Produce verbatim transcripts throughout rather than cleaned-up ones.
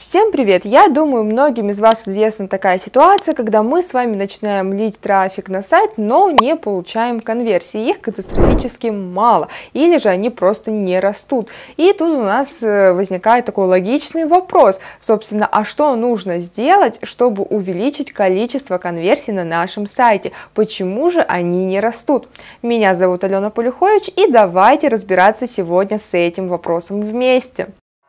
Всем привет! Я думаю, многим из вас известна такая ситуация, когда мы с вами начинаем лить трафик на сайт, но не получаем конверсии, их катастрофически мало, или же они просто не растут. И тут у нас возникает такой логичный вопрос, собственно, а что нужно сделать, чтобы увеличить количество конверсий на нашем сайте? Почему же они не растут? Меня зовут Алена Полюхович, и давайте разбираться сегодня с этим вопросом вместе.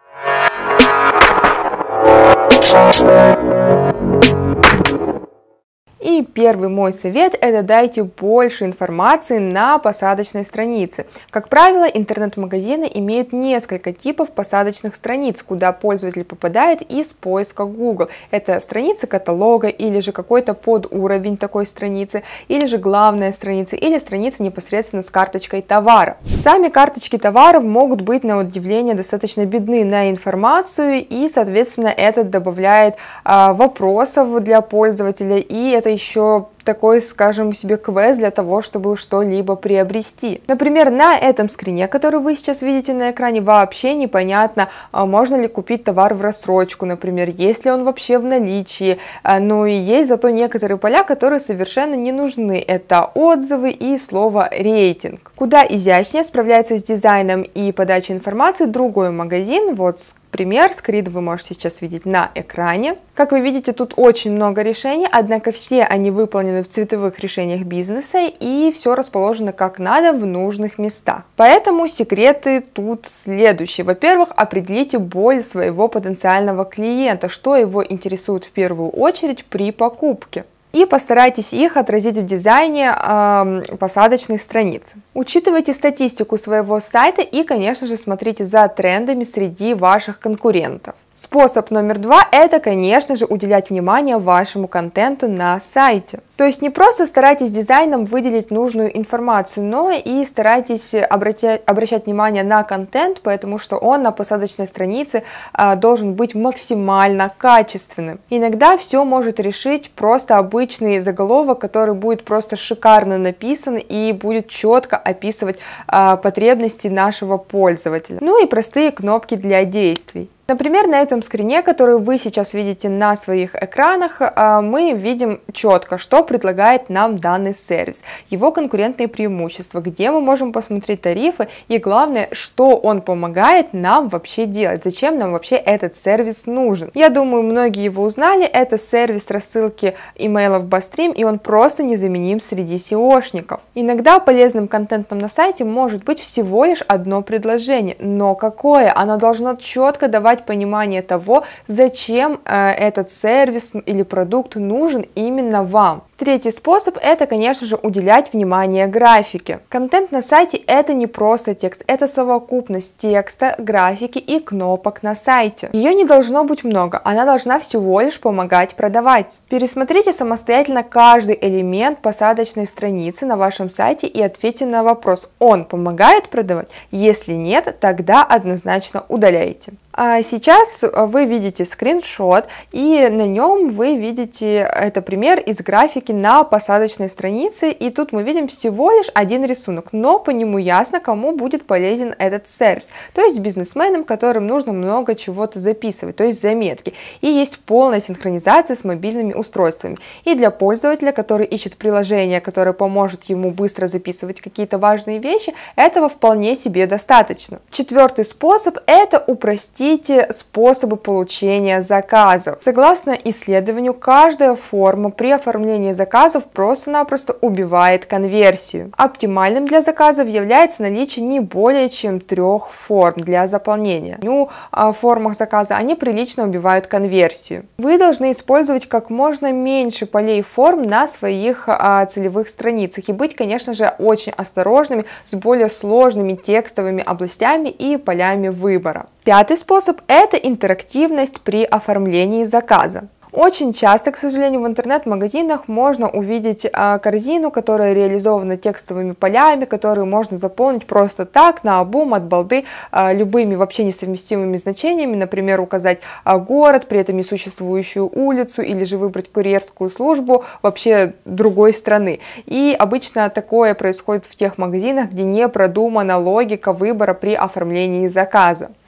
И первый мой совет – это дайте больше информации на посадочной странице. Как правило, интернет-магазины имеют несколько типов посадочных страниц, куда пользователь попадает из поиска Google. Это страница каталога, или же какой-то подуровень такой страницы, или же главная страница, или страница непосредственно с карточкой товара. Сами карточки товаров могут быть, на удивление, достаточно бедны на информацию, и, соответственно, это добавляет а, вопросов для пользователя, и это еще такой, скажем себе, квест для того, чтобы что-либо приобрести. Например, на этом скрине, который вы сейчас видите на экране, вообще непонятно, можно ли купить товар в рассрочку, например, есть ли он вообще в наличии. Ну и есть зато некоторые поля, которые совершенно не нужны. Это отзывы и слово рейтинг. Куда изящнее справляется с дизайном и подачей информации другой магазин. Вот пример, скрин вы можете сейчас видеть на экране. Как вы видите, тут очень много решений, однако все они выполнены в цветовых решениях бизнеса, и все расположено как надо в нужных местах. Поэтому секреты тут следующие. Во-первых, определите боль своего потенциального клиента, что его интересует в первую очередь при покупке. И постарайтесь их отразить в дизайне э, посадочной страницы. Учитывайте статистику своего сайта и, конечно же, смотрите за трендами среди ваших конкурентов. Способ номер два – это, конечно же, уделять внимание вашему контенту на сайте. То есть не просто старайтесь дизайном выделить нужную информацию, но и старайтесь обратять, обращать внимание на контент, потому что он на посадочной странице а, должен быть максимально качественным. Иногда все может решить просто обычный заголовок, который будет просто шикарно написан и будет четко описывать а, потребности нашего пользователя. Ну и простые кнопки для действий. Например, на этом скрине, который вы сейчас видите на своих экранах, мы видим четко, что предлагает нам данный сервис, его конкурентные преимущества, где мы можем посмотреть тарифы и, главное, что он помогает нам вообще делать, зачем нам вообще этот сервис нужен. Я думаю, многие его узнали, это сервис рассылки имейлов Bustream, и он просто незаменим среди сеошников. Иногда полезным контентом на сайте может быть всего лишь одно предложение, но какое? Оно должно четко давать понимание того, зачем э, этот сервис или продукт нужен именно вам. Третий способ – это, конечно же, уделять внимание графике. Контент на сайте – это не просто текст, это совокупность текста, графики и кнопок на сайте. Ее не должно быть много, она должна всего лишь помогать продавать. Пересмотрите самостоятельно каждый элемент посадочной страницы на вашем сайте и ответьте на вопрос: он помогает продавать? Если нет, тогда однозначно удаляйте. А сейчас вы видите скриншот, и на нем вы видите, это пример из графики на посадочной странице, и тут мы видим всего лишь один рисунок, но по нему ясно, кому будет полезен этот сервис, то есть бизнесменам, которым нужно много чего-то записывать, то есть заметки, и есть полная синхронизация с мобильными устройствами, и для пользователя, который ищет приложение, которое поможет ему быстро записывать какие-то важные вещи, этого вполне себе достаточно. Четвертый способ – это упростить способы получения заказов. Согласно исследованию, каждая форма при оформлении заказов просто-напросто убивает конверсию. Оптимальным для заказов является наличие не более чем трех форм для заполнения. Ну, в формах заказа они прилично убивают конверсию. Вы должны использовать как можно меньше полей форм на своих а, целевых страницах и быть, конечно же, очень осторожными с более сложными текстовыми областями и полями выбора. Пятый способ – это интерактивность при оформлении заказа. Очень часто, к сожалению, в интернет-магазинах можно увидеть а, корзину, которая реализована текстовыми полями, которые можно заполнить просто так, наобум, от балды, а, любыми вообще несовместимыми значениями, например, указать а, город, при этом несуществующую улицу, или же выбрать курьерскую службу вообще другой страны. И обычно такое происходит в тех магазинах, где не продумана логика выбора при оформлении заказа.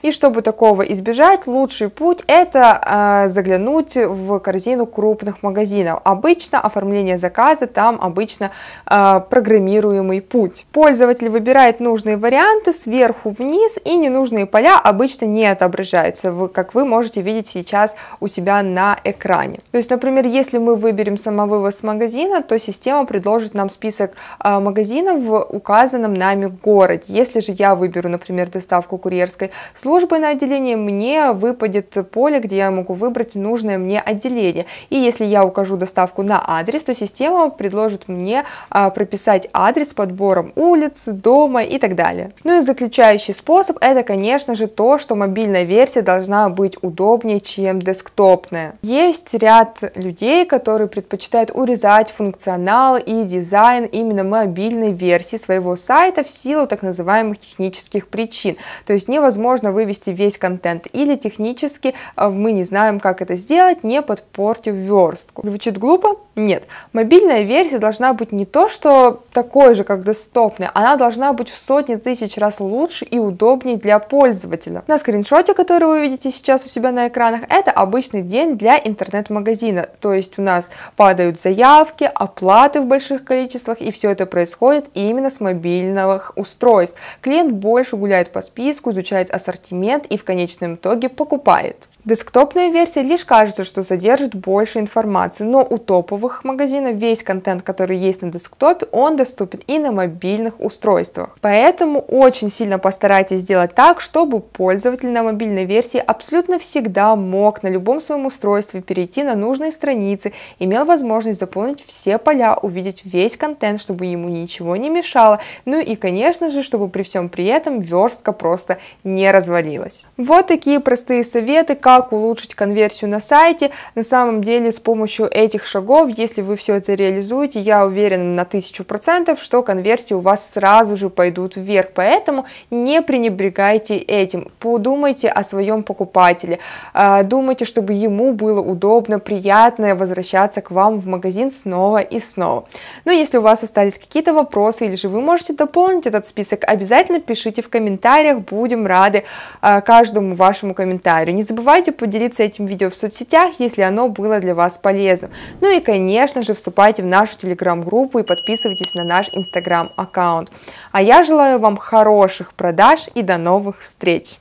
И чтобы такого избежать, лучший путь – это э, заглянуть в корзину крупных магазинов. Обычно оформление заказа там обычно э, программируемый путь. Пользователь выбирает нужные варианты сверху вниз, и ненужные поля обычно не отображаются, как вы можете видеть сейчас у себя на экране. То есть, например, если мы выберем самовывоз магазина, то система предложит нам список э, магазинов в указанном нами городе. Если же я выберу, например, доставку курьерской службы на отделение, мне выпадет поле, где я могу выбрать нужное мне отделение. И если я укажу доставку на адрес, то система предложит мне а, прописать адрес с подбором улиц, дома и так далее. Ну и заключающий способ — это, конечно же, то, что мобильная версия должна быть удобнее, чем десктопная. Есть ряд людей, которые предпочитают урезать функционал и дизайн именно мобильной версии своего сайта в силу так называемых технических причин. То есть невозможно вывести весь контент, или технически мы не знаем, как это сделать, не подпортив верстку. Звучит глупо? Нет. Мобильная версия должна быть не то, что такой же, как десктопная, она должна быть в сотни тысяч раз лучше и удобнее для пользователя. На скриншоте, который вы видите сейчас у себя на экранах, это обычный день для интернет-магазина. То есть у нас падают заявки, оплаты в больших количествах, и все это происходит именно с мобильных устройств. Клиент больше гуляет по списку, изучает ассортимент и в конечном итоге покупает. Десктопная версия лишь кажется, что содержит больше информации, но у топовых магазинов весь контент, который есть на десктопе, он доступен и на мобильных устройствах. Поэтому очень сильно постарайтесь сделать так, чтобы пользователь на мобильной версии абсолютно всегда мог на любом своем устройстве перейти на нужные страницы, имел возможность заполнить все поля, увидеть весь контент, чтобы ему ничего не мешало, ну и, конечно же, чтобы при всем при этом верстка просто не развалилась. Вот такие простые советы, как Как улучшить конверсию на сайте. На самом деле, с помощью этих шагов, если вы все это реализуете, я уверена на тысячу процентов, что конверсии у вас сразу же пойдут вверх. Поэтому не пренебрегайте этим. Подумайте о своем покупателе. Думайте, чтобы ему было удобно, приятно возвращаться к вам в магазин снова и снова. Но если у вас остались какие-то вопросы, или же вы можете дополнить этот список, обязательно пишите в комментариях. Будем рады каждому вашему комментарию. Не забывайте поделиться этим видео в соцсетях, если оно было для вас полезным. Ну и, конечно же, вступайте в нашу телеграм-группу и подписывайтесь на наш инстаграм-аккаунт. А я желаю вам хороших продаж и до новых встреч!